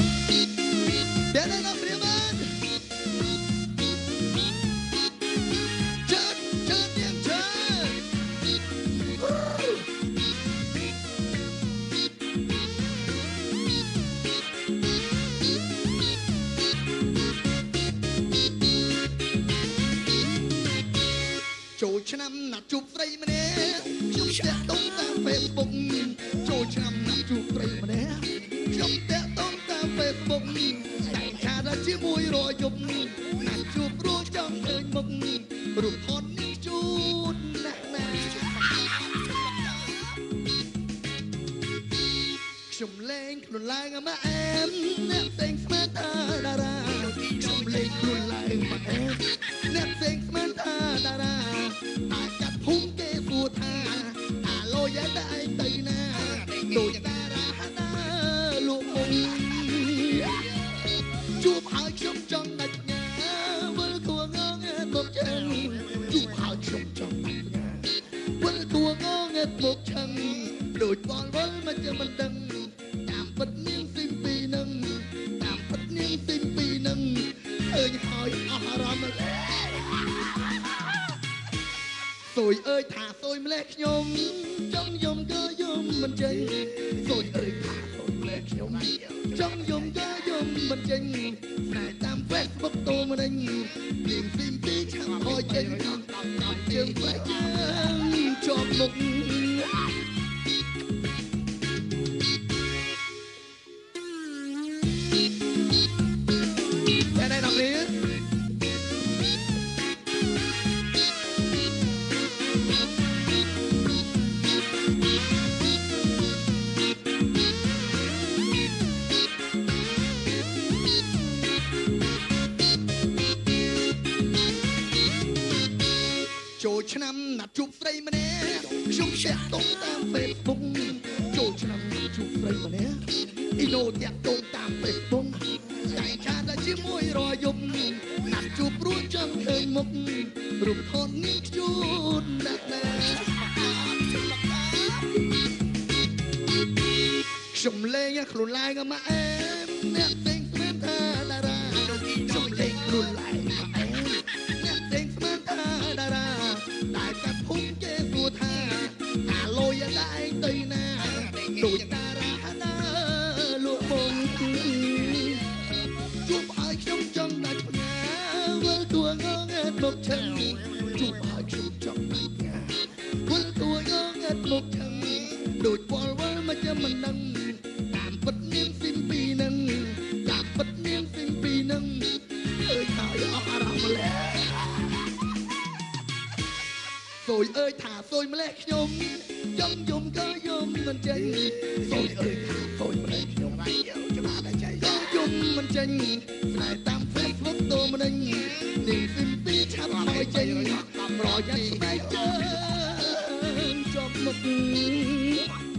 Để đây nó phía bên chết chết em chếtចូលឆ្នាំណាត់ជួបស្រីម្នាក់ខ្ញុំតាក់ទងតាម Facebook ចូលឆ្នាំណាត់ជួបស្រីម្នាក់ខ្ញុំតាក់ទងតាម Facebook តែថាដល់ជាមួយរយយប់ណាត់ជួបរួចចង់ឃើញមុខរូបថតនេះជូនណាស់ណាខ្ញុំលេងខ្លួនឡើងមកអែមអ្នកផ្សេងស្មានថាតារាខ្ញុំលេងខ្លួនឡើងមកអែមអ្នកផ្សេងស្មានថាតារាអាចកាត់ភូមិគេសួរថាអាឡូយ៉ាតែឯងទៅណាដូចតារាណាលោកមុំជួបហើយខ្ញុំចង់ដាច់ញ៉ាវិលគួងងែតមកចឹងជួបហើយខ្ញុំចង់ដាច់ញ៉ាវិលគួងងែតមកឆឹងដូចបលវិលមកជាមិនដឹងតាមពិតនាងស៊ីមពីនឹងតាមពិតនាងស៊ីមពីនឹងឃើញហើយអស់អារម្មណ៍សូយអើយថាសូយម្លេះខ្ញុំចង់យំក៏យំមិនចេញសូយអើយថាសូយម្លេះខ្ញុំចង់យំក៏យំមិនចេញតែតាម Facebook តូមរិញនាងស៊ីមពីឆាំហយចេញតាមជើងផ្លែជើងជាប់មុខតែណែដល់នេះចូលឆ្នាំណាត់ជួបស្រីម្នាក់ខ្ញុំតាក់ទងតាម Facebook ចូលឆ្នាំណាត់ជួបស្រីម្នាក់អ៊ីណូតាក់ទងតាម Facebook តែថាដល់ជាមួយរយប់ណាត់ជួបរួចចង់ឃើញមុខរូបថតនេះជូនណាស់ណាខ្ញុំលេងខ្លួនឡើងមកអែមអ្នកផ្សេងស្មានថាតារាខ្ញុំលេងខ្លួនឡើងមកអែមអ្នកផ្សេងស្មានថាតារាតែកាត់ភូមិគេសួរថាអាឡូយ៉ាតែឯងទៅណាដូចតារាណាលោកមុំជួបហើយខ្ញុំចង់ដាច់ផ្ញើវិលគួងងែតមកឆឹងជួបហើយខ្ញុំចង់ដាច់ផ្ញើវិលគួងងែតមកឆឹងដូចវល់វិលមកជាមិនដឹងតាមពិតនាងស៊ីមពីនឹងតាមពិតនាងស៊ីមពីនឹងឃើញហើយអស់អារម្មណ៍ម្លេះសូយអើយថាសូយម្លេះខ្ញុំចង់យំក៏យំមិនចេញសូយអើយថាសូយម្លេះខ្ញុំច្បាស់តែใจក៏យំមិនចេញតែតាម Facebook តូមរិញនាងស៊ីមពីឆាប់ហើយចេញប្រយ័ត្នស្បែកជើងជាប់មុខ